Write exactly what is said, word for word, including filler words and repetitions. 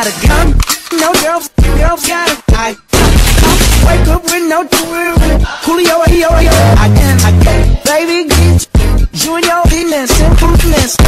got a gun, no girl, girl got a I wake up with no thrill. Julio, yo, yo, I can, I can, baby, get you and your penis, simpleness.